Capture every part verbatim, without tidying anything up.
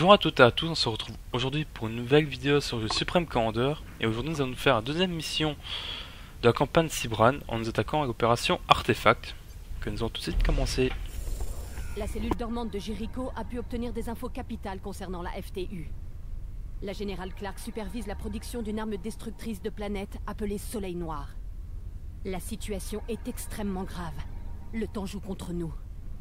Bonjour à toutes et à tous, on se retrouve aujourd'hui pour une nouvelle vidéo sur le Supreme Commander. Et aujourd'hui nous allons faire la deuxième mission de la campagne Sibran en nous attaquant à l'opération Artefact, que nous allons tout de suite commencer. La cellule dormante de Jericho a pu obtenir des infos capitales concernant la F T U. La générale Clark supervise la production d'une arme destructrice de planètes appelée Soleil Noir. La situation est extrêmement grave. Le temps joue contre nous.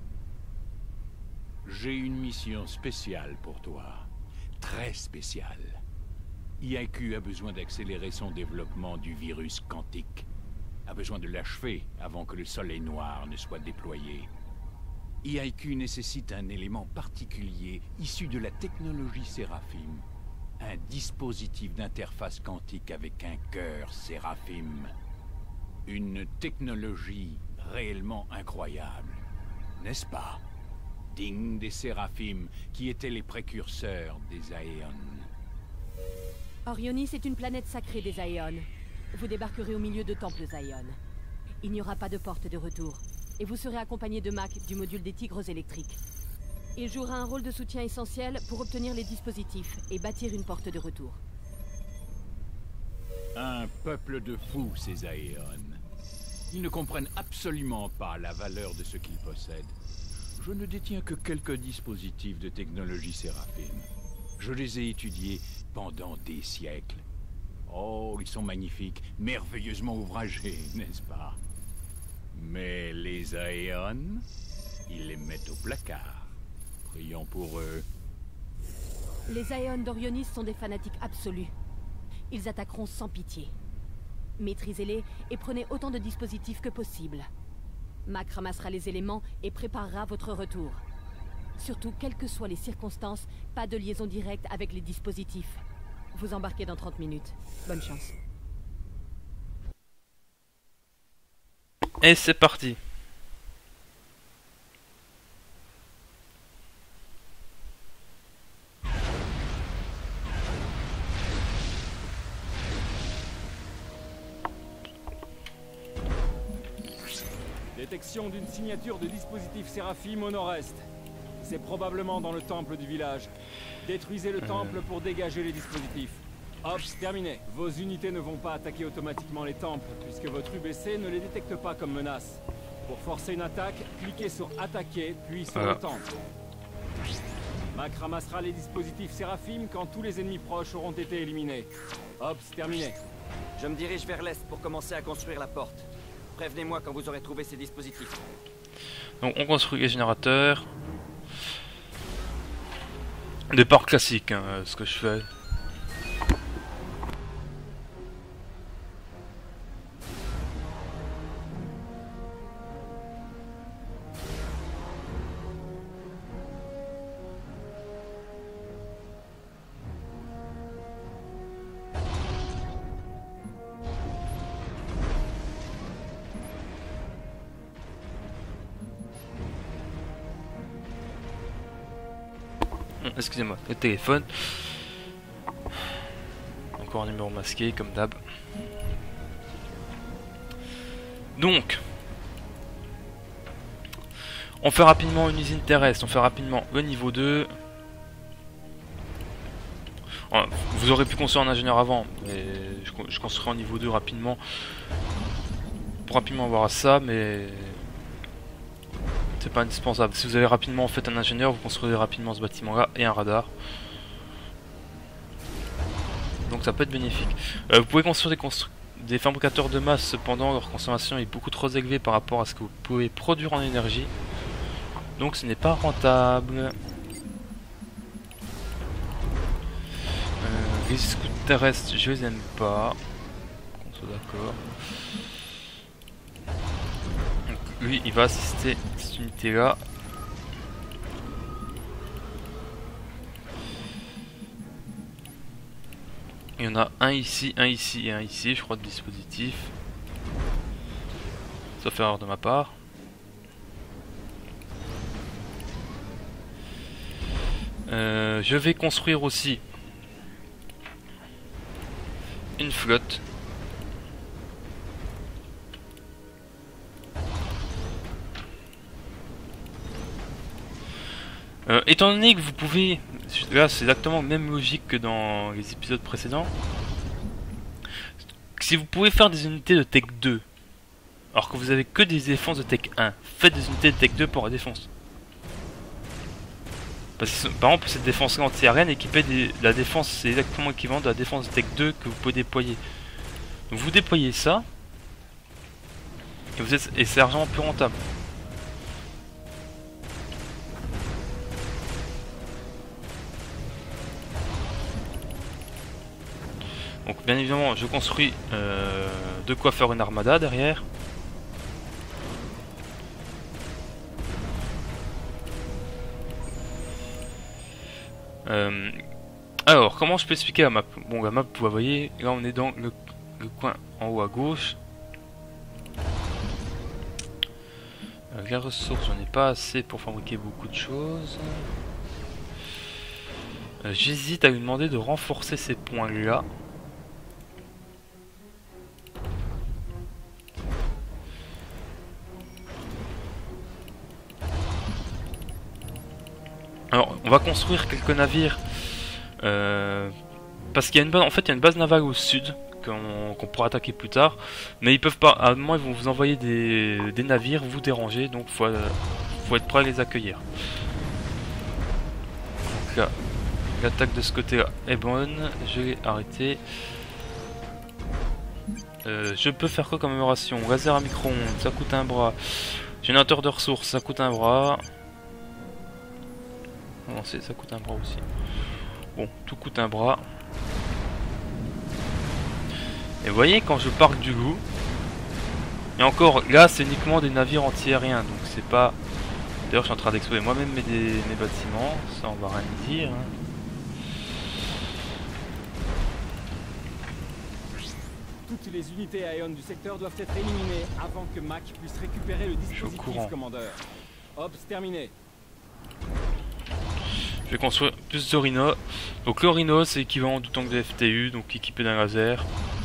J'ai une mission spéciale pour toi. Très spéciale. I A Q a besoin d'accélérer son développement du virus quantique. A besoin de l'achever avant que le Soleil Noir ne soit déployé. I A Q nécessite un élément particulier issu de la technologie Séraphim. Un dispositif d'interface quantique avec un cœur Séraphim. Une technologie réellement incroyable, n'est-ce pas? Digne des Séraphim, qui étaient les précurseurs des Aeons. Orionis est une planète sacrée des Aeons. Vous débarquerez au milieu de temples Aeon. Il n'y aura pas de porte de retour. Et vous serez accompagné de Mac du module des Tigres électriques. Il jouera un rôle de soutien essentiel pour obtenir les dispositifs et bâtir une porte de retour. Un peuple de fous, ces Aeons. Ils ne comprennent absolument pas la valeur de ce qu'ils possèdent. Je ne détiens que quelques dispositifs de technologie Séraphim. Je les ai étudiés pendant des siècles. Oh, ils sont magnifiques, merveilleusement ouvragés, n'est-ce pas? Mais les Aeons, ils les mettent au placard. Prions pour eux. Les Aeons d'Orionis sont des fanatiques absolus. Ils attaqueront sans pitié. Maîtrisez-les et prenez autant de dispositifs que possible. Mac ramassera les éléments et préparera votre retour. Surtout, quelles que soient les circonstances, pas de liaison directe avec les dispositifs. Vous embarquez dans trente minutes. Bonne chance. Et c'est parti. Détection d'une signature de dispositif Séraphim au nord-est. C'est probablement dans le temple du village. Détruisez le temple pour dégager les dispositifs. Ops, terminé. Vos unités ne vont pas attaquer automatiquement les temples, puisque votre U B C ne les détecte pas comme menace. Pour forcer une attaque, cliquez sur attaquer, puis sur voilà. le temple. Mac ramassera les dispositifs Séraphim quand tous les ennemis proches auront été éliminés. Ops, terminé. Je me dirige vers l'est pour commencer à construire la porte. Prévenez-moi quand vous aurez trouvé ces dispositifs. Donc on construit les générateurs. Départ classique, hein, ce que je fais. Excusez-moi, le téléphone. Encore un numéro masqué, comme d'hab. Donc, on fait rapidement une usine terrestre, on fait rapidement le niveau deux. Vous aurez pu construire un ingénieur avant, mais je, je construirai en niveau deux rapidement. Pour rapidement avoir ça, mais... c'est pas indispensable. Si vous avez rapidement en fait un ingénieur, vous construisez rapidement ce bâtiment là et un radar. Donc ça peut être bénéfique. Euh, vous pouvez construire des, constru des fabricateurs de masse, cependant leur consommation est beaucoup trop élevée par rapport à ce que vous pouvez produire en énergie. Donc ce n'est pas rentable. Euh, les scouts terrestres, je les aime pas. Qu'on soit d'accord. Lui, il va assister cette unité là. Il y en a un ici, un ici et un ici, je crois, de dispositif. Sauf erreur de ma part. Euh, je vais construire aussi une flotte. Euh, étant donné que vous pouvez là c'est exactement la même logique que dans les épisodes précédents. Si vous pouvez faire des unités de Tech deux, alors que vous avez que des défenses de Tech un, faites des unités de Tech deux pour la défense. Parce que par exemple cette défense anti-arène équipée de la défense, c'est exactement l'équivalent de la défense de Tech deux que vous pouvez déployer. Donc vous déployez ça, et, vous êtes, et c'est largement plus rentable. Donc bien évidemment je construis euh, de quoi faire une armada derrière. Euh, alors comment je peux expliquer la map? Bon la map vous voyez, là on est dans le, le coin en haut à gauche. Euh, les ressources j'en ai pas assez pour fabriquer beaucoup de choses. Euh, J'hésite à lui demander de renforcer ces points là. Alors, on va construire quelques navires euh, parce qu'il y a une base, en fait, il y a une base navale au sud qu'on qu'on pourra attaquer plus tard, mais ils peuvent pas. À un moment, ils vont vous envoyer des, des navires, vous déranger, donc faut, euh, faut être prêt à les accueillir. Donc là, l'attaque de ce côté-là est bonne. Je l'ai arrêté. Euh, je peux faire quoi comme amélioration? Laser à micro-ondes, ça coûte un bras. Générateur de ressources, ça coûte un bras. Non, ça coûte un bras aussi. Bon, tout coûte un bras. Et vous voyez, quand je parque du loup, et encore, là c'est uniquement des navires anti-aériens, donc c'est pas... D'ailleurs je suis en train d'exploser moi-même mes, mes bâtiments, ça on va rien y dire. Hein. Toutes les unités Aeon du secteur doivent être éliminées avant que Mac puisse récupérer le dispositif, commandeur. Ops, terminé. Je vais construire plus de Rhino. Donc le Rhino c'est équivalent du tank de F T U, donc équipé d'un laser.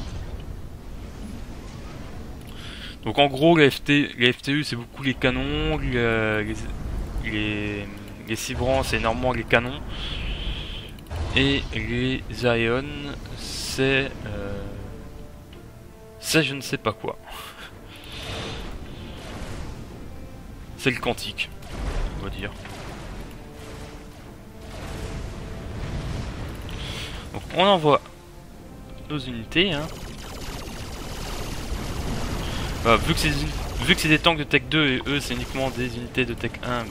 Donc en gros les F T, les F T U c'est beaucoup les canons, les, les, les, les Cibrans c'est énormément les canons. Et les Aeon c'est... Euh, c'est je ne sais pas quoi. C'est le quantique, on va dire. Donc on envoie nos unités. Hein. Bah, vu que c'est vu que c'est des tanks de Tech deux et eux c'est uniquement des unités de Tech un. Bah...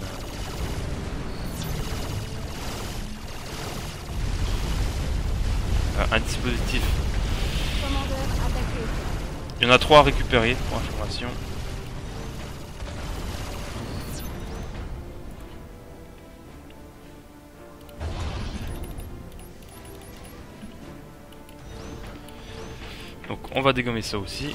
Ah, un dispositif. Il y en a trois à récupérer pour information. Donc on va dégommer ça aussi.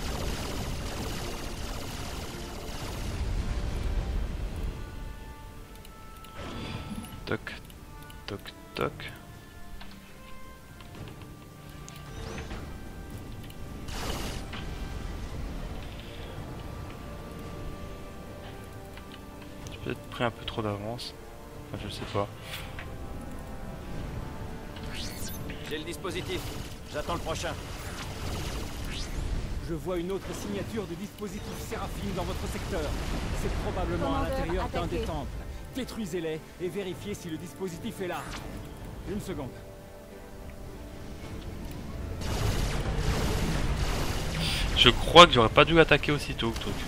Toc, toc, toc. J'ai peut-être pris un peu trop d'avance. Enfin, je sais pas. J'ai le dispositif. J'attends le prochain. Je vois une autre signature de dispositif Séraphine dans votre secteur. C'est probablement à l'intérieur d'un des temples. Détruisez-les et vérifiez si le dispositif est là. Une seconde. Je crois que j'aurais pas dû attaquer aussitôt le truc.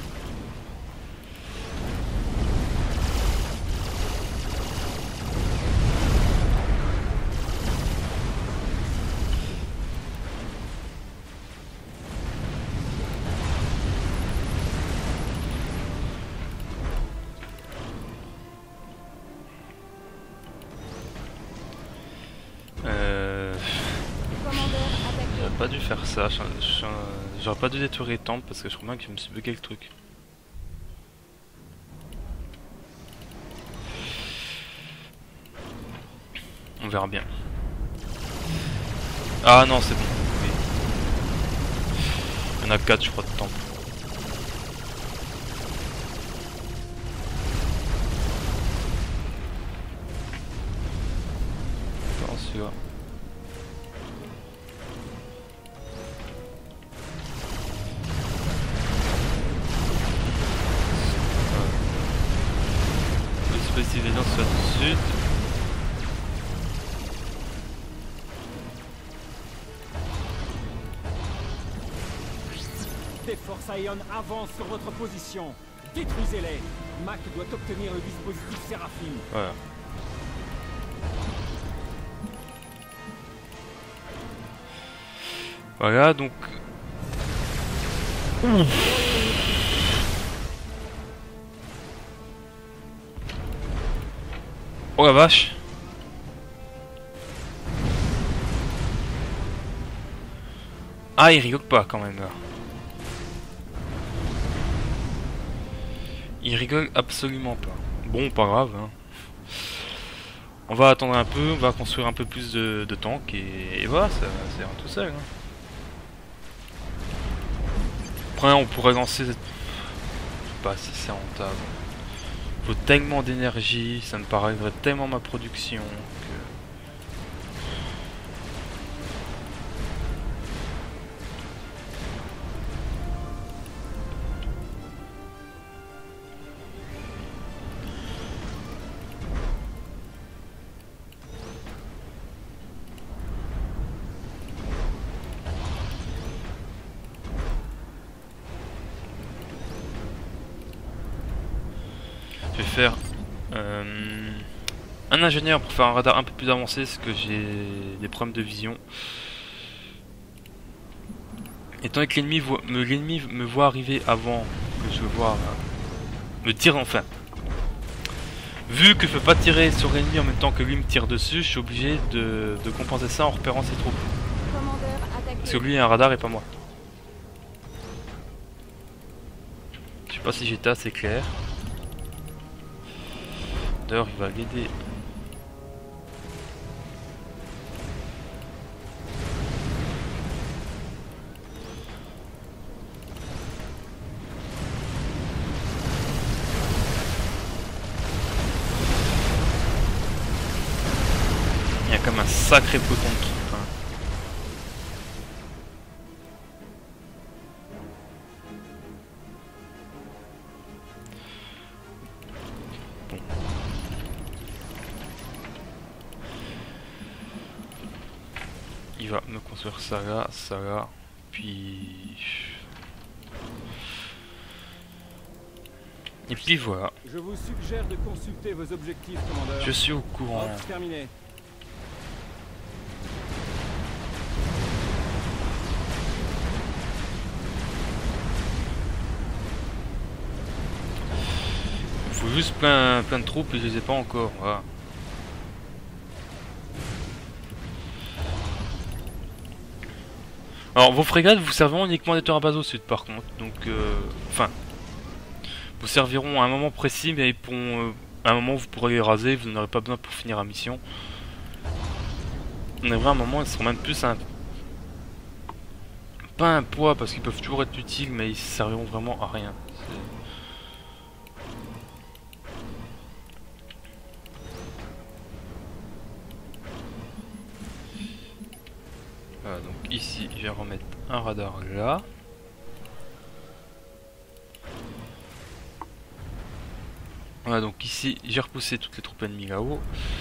Pas dû faire ça, j'aurais pas dû détruire les temples parce que je crois bien que je me suis bugué le truc. On verra bien. Ah non c'est bon, oui. Il y en a quatre je crois de temples. celui-là. Le dispositif d'évidence se fait tout de suite. Des forces Aeon avancent sur votre position. Détruisez-les. Mac doit obtenir le dispositif Séraphine. Voilà. Voilà, donc... Ouh. Oh la vache. Ah, il rigole pas quand même là. Il rigole absolument pas. Bon, pas grave. Hein. On va attendre un peu, on va construire un peu plus de, de tanks et, et voilà, ça va se faire tout seul. Hein. Après, on pourrait lancer cette... Je sais pas si c'est rentable. Il faut tellement d'énergie, ça me paraîtrait tellement ma production que... Je vais faire euh, un ingénieur pour faire un radar un peu plus avancé parce que j'ai des problèmes de vision. Étant donné que l'ennemi voit, me, l'ennemi me voit arriver avant que je vois euh, me tire enfin. Vu que je peux pas tirer sur l'ennemi en même temps que lui me tire dessus, je suis obligé de, de compenser ça en repérant ses troupes. Parce que lui a un radar et pas moi. Je sais pas si j'étais assez clair. D'ailleurs, il va l'aider. Il y a comme un sacré peloton de troupes. Hein. Bon. Il va me construire ça là, ça là, puis... Et puis voilà. Je vous suggère de consulter vos objectifs, commandeur. Je suis au courant. Hop, terminé. Il faut juste plein, plein de troupes et je les ai pas encore. Voilà. Alors vos frégates vous serviront uniquement des terrains base au sud par contre, donc euh, enfin vous serviront à un moment précis mais pour euh, à un moment vous pourrez les raser, vous n'en aurez pas besoin pour finir la mission. On aimerait un moment, ils seront même plus un pas un poids parce qu'ils peuvent toujours être utiles mais ils serviront vraiment à rien. Voilà, donc ici je vais remettre un radar là. Voilà, donc ici j'ai repoussé toutes les troupes ennemies là-haut.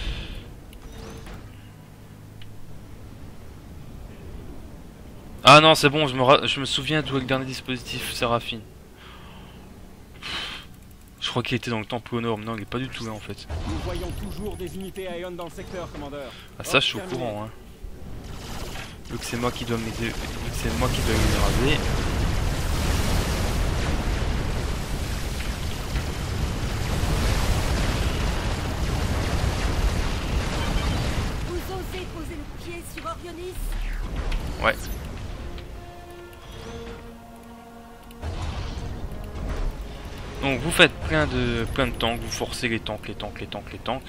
Ah non c'est bon, je me, ra je me souviens d'où est le dernier dispositif Séraphine. Je crois qu'il était dans le temple au nord, mais non il est pas du tout là en fait. Nous voyons toujours des unités Aeon dans le secteur, commandeur. Ah ça je suis au courant hein. Vu que c'est moi qui dois m'aider, vu que c'est moi qui dois les raser. Vous osez poser le pied sur Orionis? Ouais. Donc vous faites plein de plein de tanks, vous forcez les tanks, les tanks, les tanks, les tanks.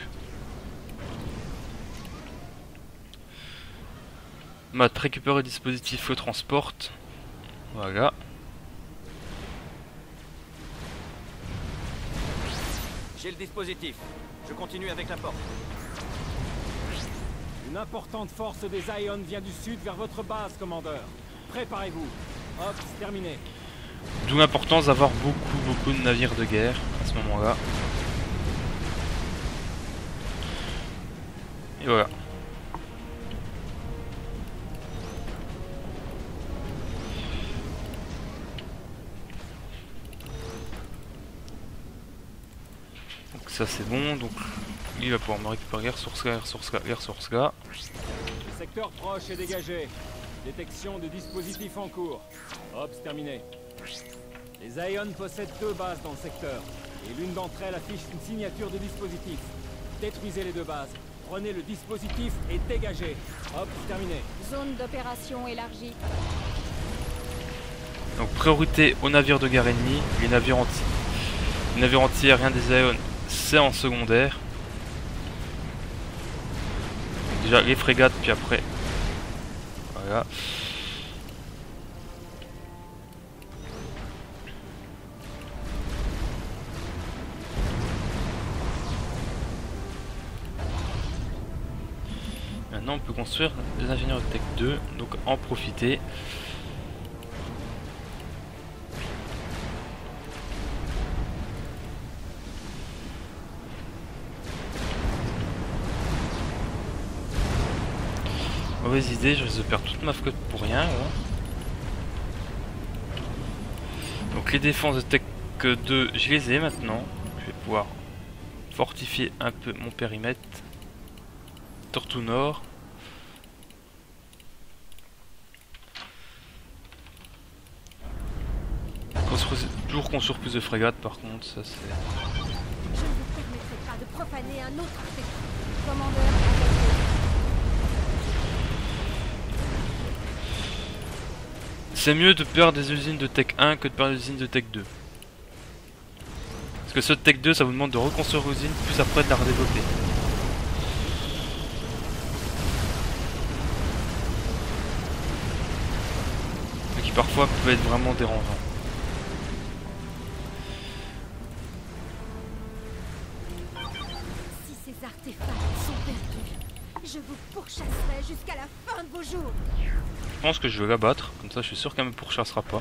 Mat récupère le dispositif, le transporte. Voilà. J'ai le dispositif. Je continue avec la porte. Une importante force des Ions vient du sud vers votre base, commandeur. Préparez-vous. Hop, terminé. D'où l'importance d'avoir beaucoup, beaucoup de navires de guerre à ce moment-là. Et voilà. Donc ça c'est bon, donc il va pouvoir me récupérer les ressources là, les ressources là, les ressources là. Le secteur proche est dégagé. Détection de dispositifs en cours. Hop, terminé. Les Ions possèdent deux bases dans le secteur, et l'une d'entre elles affiche une signature de dispositif. Détruisez les deux bases. Prenez le dispositif et dégagez. Hop, terminé. Zone d'opération élargie. Donc priorité aux navires de guerre ennemis, les navires anti. Les navires anti-aériens des Ions, c'est en secondaire. Donc déjà les frégates, puis après. Voilà. Maintenant on peut construire des ingénieurs de tech deux, donc en profiter. Mauvaise idée, je risque de perdre toute ma flotte pour rien. Ouais. Donc les défenses de tech deux, je les ai maintenant. Je vais pouvoir fortifier un peu mon périmètre. Tortue Nord. Construire, toujours construire plus de frégates par contre, ça c'est... Je ne vous permettrai pas de profaner un autre artefact. Commandeur, attaquez. C'est mieux de perdre des usines de Tech un que de perdre des usines de Tech deux. Parce que ce Tech deux, ça vous demande de reconstruire l'usine, plus après de la redévelopper. Ce qui parfois peut être vraiment dérangeant. Si ces artefacts sont perdus, je vous pourchasserai jusqu'à la fin de vos jours. Je pense que je vais la battre, comme ça je suis sûr qu'elle me pourchassera pas.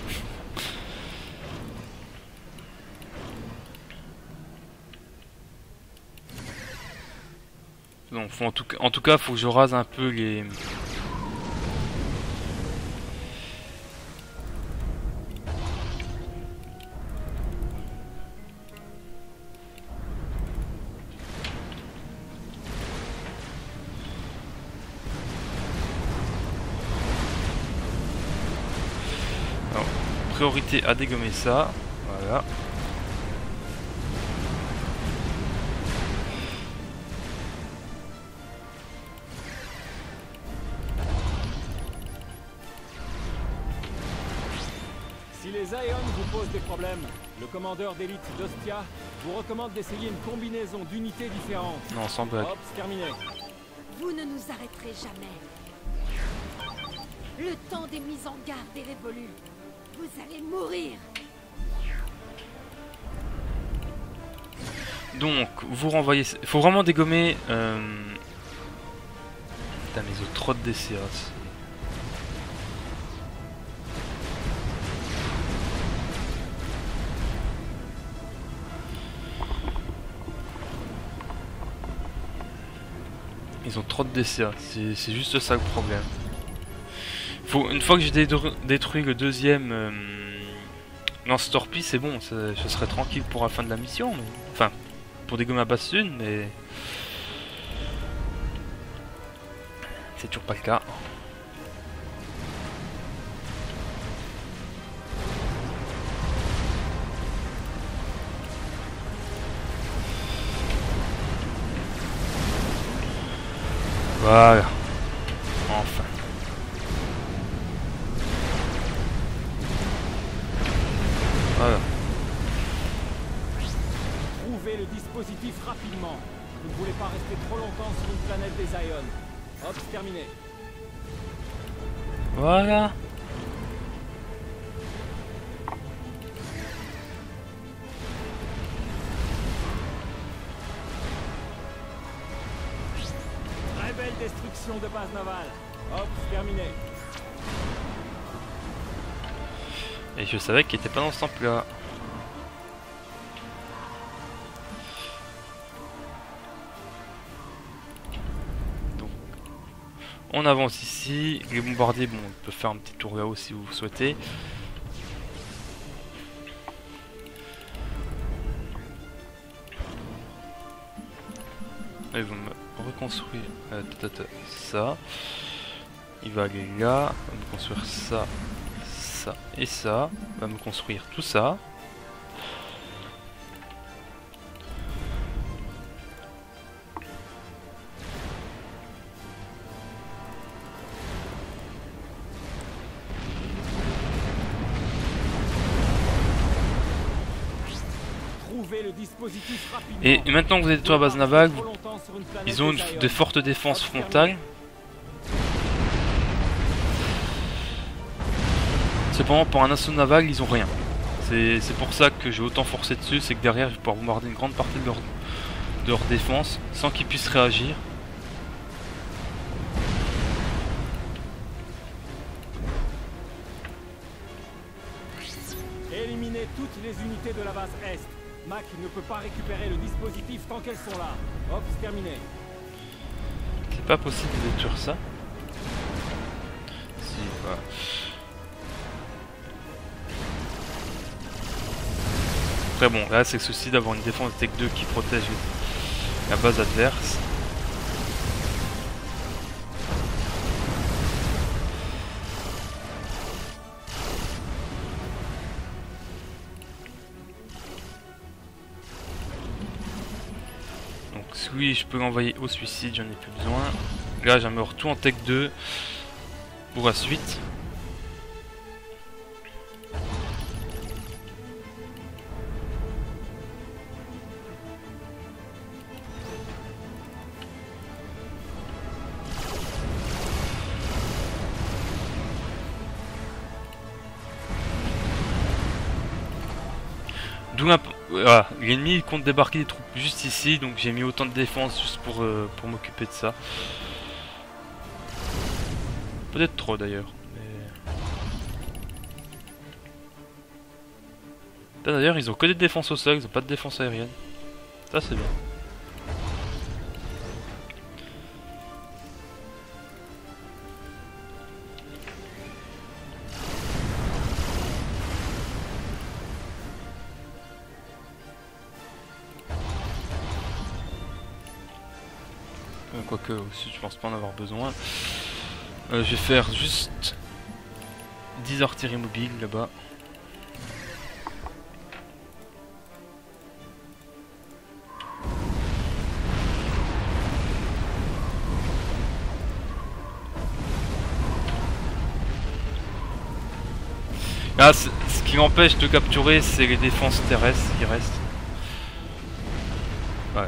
Donc faut en, tout cas, en tout cas, faut que je rase un peu les... Alors, priorité à dégommer ça, voilà. Si les Ions vous posent des problèmes, le commandeur d'élite d'Ostia vous recommande d'essayer une combinaison d'unités différentes. Non, sans blague. Hop, terminé. Vous ne nous arrêterez jamais. Le temps des mises en garde est révolu. Vous allez mourir. Donc, vous renvoyez... Il faut vraiment dégommer... Euh... Putain, mais ils ont trop de D C A. Ils ont trop de D C A, c'est juste ça le problème. Faut, une fois que j'ai détruit le deuxième euh, lance-torpille, c'est bon, ça, je serai tranquille pour la fin de la mission. Mais... Enfin, pour dégommer la basse une, mais... C'est toujours pas le cas. Voilà. Enfin. Voilà. Trouvez le dispositif rapidement. Vous ne voulez pas rester trop longtemps sur une planète des Ions. Hop, terminé. Voilà. Très belle destruction. Construction de base navale. Hop, terminé. Et je savais qu'il était pas dans ce temple là. Donc on avance ici. Les bombardiers, bon, on peut faire un petit tour là-haut si vous souhaitez. Ils vont me reconstruire euh, tata, ça. Il va aller là, il va me construire ça, ça et ça. Il va me construire tout ça. Trouvez le dispositif rapidement. Et maintenant que vous êtes sur la base navale, vous- ils ont une, de fortes défenses frontales. Cependant, pour un assaut naval, ils ont rien. C'est c'est pour ça que j'ai autant forcé dessus, c'est que derrière, je vais pouvoir bombarder une grande partie de leur, de leur défense sans qu'ils puissent réagir. Éliminez toutes les unités de la base Est. Mac ne peut pas récupérer le dispositif tant qu'elles sont là. Hop, terminé. C'est pas possible de détruire ça. Si, voilà. Après bon, là c'est le souci d'avoir une défense de Tech deux qui protège la base adverse. Donc celui je peux l'envoyer au suicide, j'en ai plus besoin. Là j'en mets tout en Tech deux pour la suite. D'où voilà, l'ennemi compte débarquer des troupes juste ici, donc j'ai mis autant de défense juste pour, euh, pour m'occuper de ça. Peut-être trop d'ailleurs. Mais... D'ailleurs ils ont que des défenses au sol, ils ont pas de défense aérienne. Ça c'est bien. Quoique aussi je pense pas en avoir besoin. Euh, je vais faire juste dix artilleries mobiles là-bas. Là, ce qui l'empêche de capturer, c'est les défenses terrestres qui restent. Ouais.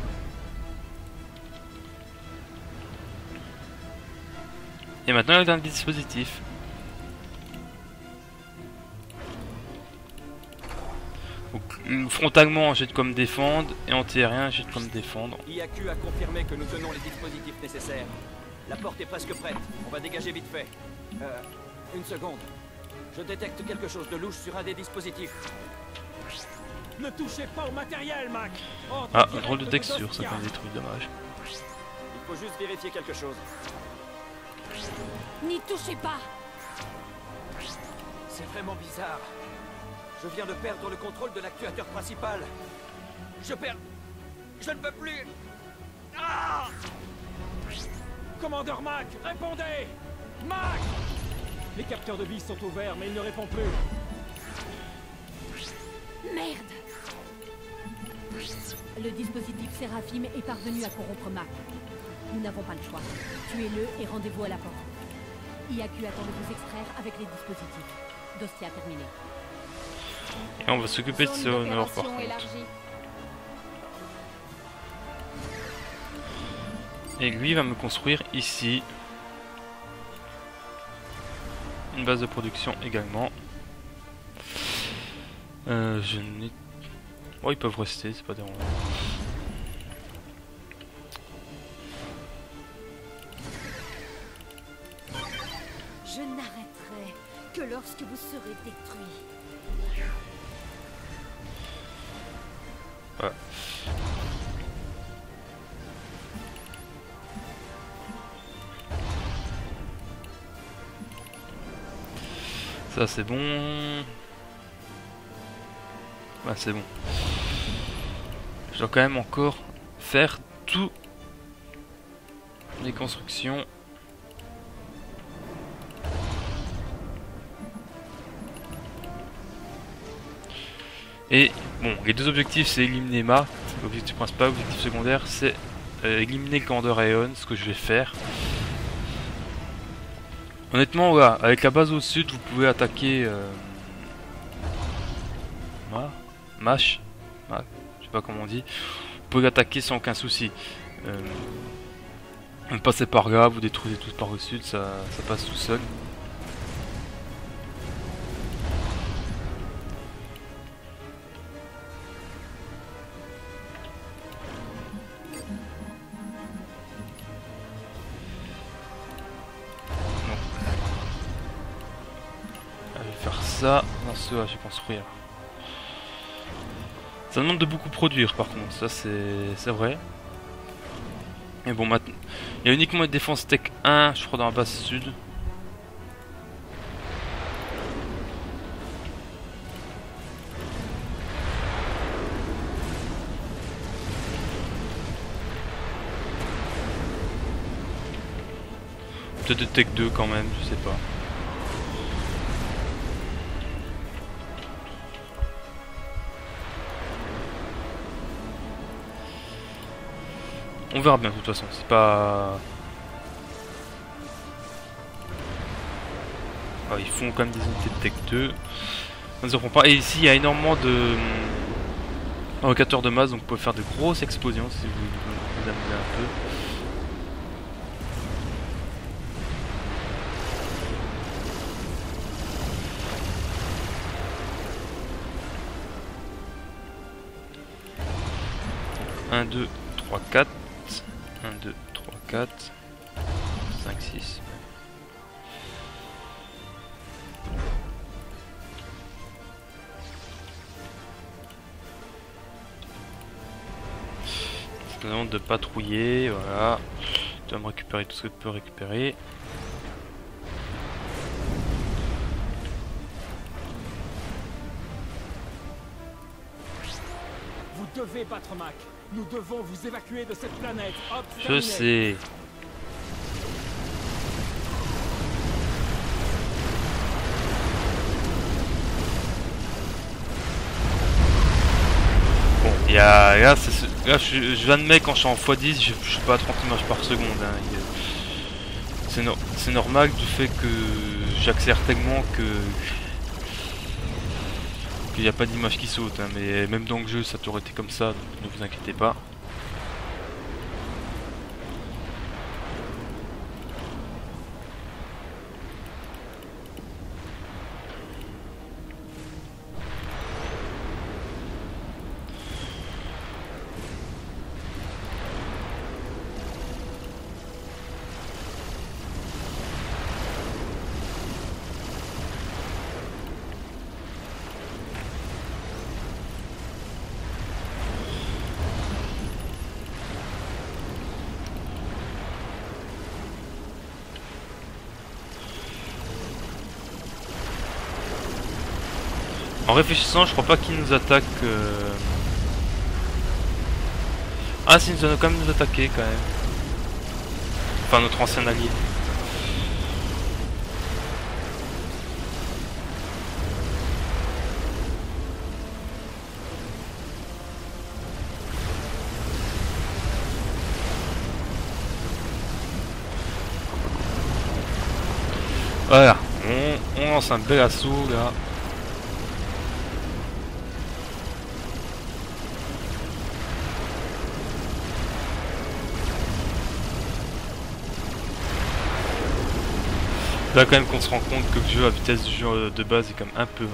Et maintenant, il y a un dispositif. Donc, frontalement, jette comme défendre, et anti-aérien, jette comme défendre. I A Q a confirmé que nous tenons les dispositifs nécessaires. La porte est presque prête. On va dégager vite fait. Euh, une seconde. Je détecte quelque chose de louche sur un des dispositifs. Ne touchez pas au matériel, Mac. Ordre Ah, un direct drôle de de texture, ça Dostia. fait des trucs dommages. Il faut juste vérifier quelque chose. N'y touchez pas. C'est vraiment bizarre. Je viens de perdre le contrôle de l'actuateur principal. Je perds... Je ne peux plus... Ah! Commandeur Mac, répondez. Mac. Les capteurs de vis sont ouverts, mais il ne répond plus. Merde. Le dispositif Séraphim est parvenu à corrompre Mac. Nous n'avons pas le choix. Tuez-le et rendez-vous à la porte. I A Q attend de vous extraire avec les dispositifs. Dossier terminé. Et on va s'occuper de ce Zone honneur par d'opération contre. élargie. Et lui va me construire ici une base de production également. Euh, je n'ai... Oh, ils peuvent rester, c'est pas dérangeant. Je n'arrêterai que lorsque vous serez détruit. Ouais. Ça c'est bon. Ouais, c'est bon. Je dois quand même encore faire tout les constructions. Et bon, les deux objectifs c'est éliminer Ma, l'objectif principal, l'objectif secondaire c'est euh, éliminer le commandeur Aeon, ce que je vais faire. Honnêtement, voilà, avec la base au sud, vous pouvez attaquer euh, Ma, Mash, Ma, je sais pas comment on dit, vous pouvez l'attaquer sans aucun souci. Euh, passez par là, vous détruisez tout par le sud, ça, ça passe tout seul. Ça, dans ce là, j'ai construire. Ça demande de beaucoup produire par contre, ça c'est vrai. Mais bon, maintenant, il y a uniquement une défense tech un, je crois, dans la base sud. Peut-être de tech deux quand même, je sais pas. On verra bien de toute façon, c'est pas... Ah, ils font quand même des unités de tech deux. On ne pas. Et ici il y a énormément de locateurs de masse, donc vous pouvez faire de grosses explosions si vous vous amusez un peu. un, deux, trois, quatre. un, deux, trois, quatre, cinq, six. Je te demande de patrouiller, voilà. Tu vas me récupérer tout ce que tu peux récupérer. Vous devez battre Mac. Nous devons vous évacuer de cette planète. Hop, Je terminé. sais. Bon, il y a là, c'est ce... là je, je l'admets, quand je suis en fois dix, je, je suis pas à trente images par seconde. Hein. C'est no... normal du fait que j'accélère tellement que qu'il n'y a pas d'image qui saute, hein. Mais même dans le jeu ça aurait été comme ça, donc ne vous inquiétez pas. En réfléchissant, je crois pas qu'ils nous attaquent. Euh... Ah si, ils ont quand même nous attaquer quand même. Enfin, notre ancien allié. Voilà, on, on lance un bel assaut là. Là quand même qu'on se rend compte que le jeu à vitesse du jeu de base est quand même un peu lent.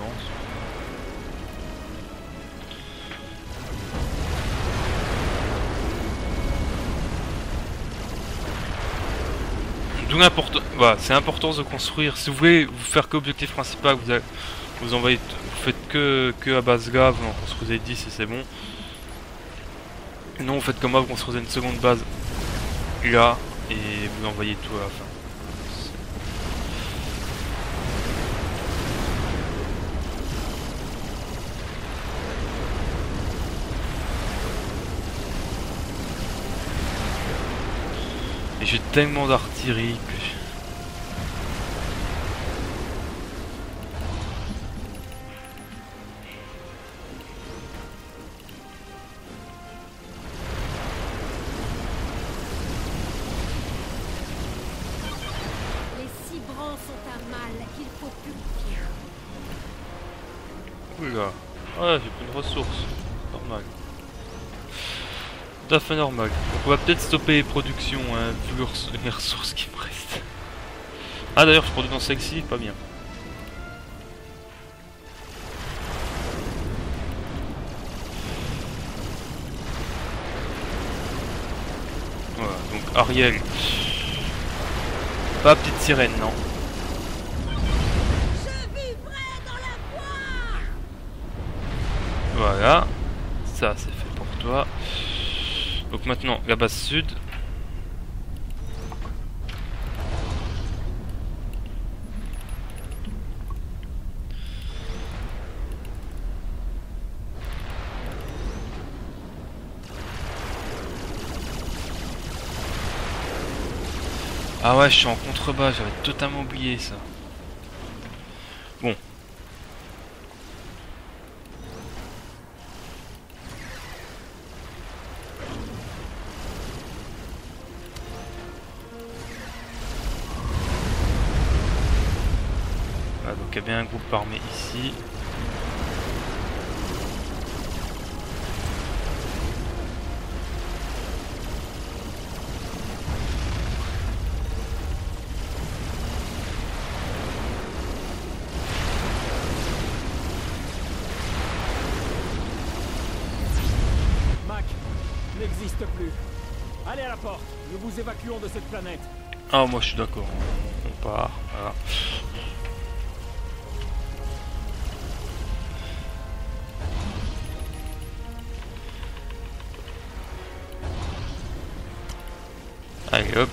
D'où l'importance, voilà, c'est important de construire. Si vous voulez vous faire qu'objectif principal, vous, avez, vous envoyez, vous faites que, que à base gaz, vous en construisez dix et c'est bon. Non, vous faites comme moi, vous construisez une seconde base là et vous envoyez tout à la fin. Et j'ai tellement d'artillerie que... Les cibrans sont un mal qu'il faut purifier. Oula. Ouais, j'ai plus de ressources. Normal. Tout à fait normal. Donc on va peut-être stopper les productions, hein, vu les ressources qui me restent. Ah d'ailleurs je produis dans celle-ci, pas bien. Voilà, donc Ariel. Pas petite sirène, non. Je vivrai dans la poire. Voilà. Ça c'est fait pour toi. Donc maintenant, la base sud. Ah ouais, je suis en contrebas, j'avais totalement oublié ça. Bon. Ah, donc il y a bien un groupe armé ici. Mac n'existe plus. Allez à la porte, nous vous évacuons de cette planète. Ah, moi je suis d'accord, on, on part, voilà. Allez hop.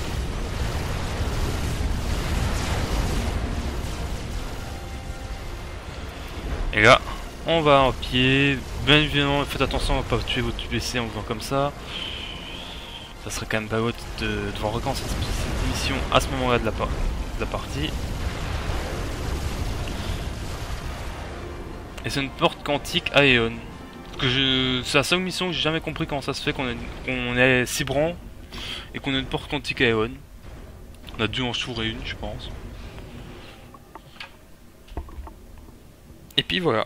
Et là, on va en pied. Bien évidemment, faites attention à ne pas tuer votre U B C en faisant comme ça. Ça serait quand même ballot de devoir recommencer cette mission à ce moment-là de la, par de la partie. Et c'est une porte quantique à Aeon. Que je... C'est la seule mission que j'ai jamais compris comment ça se fait qu'on est, qu'on est Cibran et qu'on a une porte quantique à Aeon. On a dû en chourer une, je pense. Et puis voilà.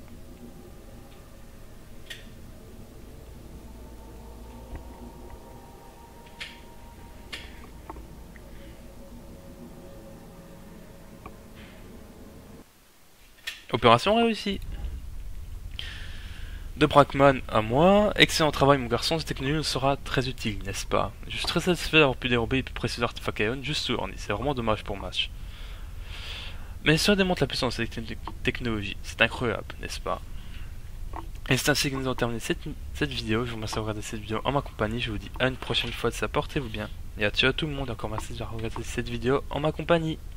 Opération réussie. De Brackman à moi, excellent travail mon garçon, cette technologie sera très utile, n'est-ce pas? Je suis très satisfait d'avoir pu dérober les plus précieux artefacts Aeon juste sous Orny, c'est vraiment dommage pour match. Mais cela démontre la puissance de cette technologie, c'est incroyable, n'est-ce pas? Et c'est ainsi que nous allons terminer cette, cette vidéo, je vous remercie d'avoir regardé cette vidéo en ma compagnie, je vous dis à une prochaine fois de ça, portez-vous bien, et à ciao à tout le monde, encore merci d'avoir regardé cette vidéo en ma compagnie.